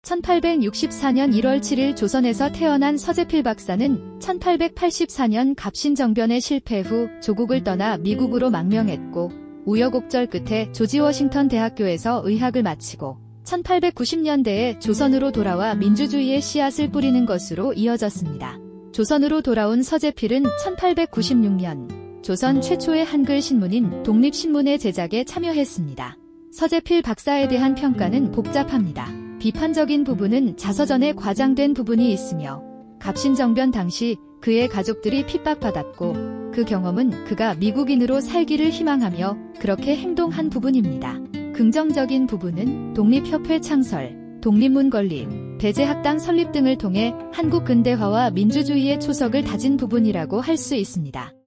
1864년 1월 7일 조선에서 태어난 서재필 박사는 1884년 갑신정변의 실패 후 조국을 떠나 미국으로 망명했고 우여곡절 끝에 조지 워싱턴 대학교에서 의학을 마치고 1890년대에 조선으로 돌아와 민주주의의 씨앗을 뿌리는 것으로 이어졌습니다. 조선으로 돌아온 서재필은 1896년 조선 최초의 한글 신문인 독립신문의 제작에 참여했습니다. 서재필 박사에 대한 평가는 복잡합니다. 비판적인 부분은 자서전에 과장된 부분이 있으며 갑신정변 당시 그의 가족들이 핍박받았고 그 경험은 그가 미국인으로 살기를 희망하며 그렇게 행동한 부분입니다. 긍정적인 부분은 독립협회 창설, 독립문 건립, 배제학당 설립 등을 통해 한국 근대화와 민주주의의 초석을 다진 부분이라고 할 수 있습니다.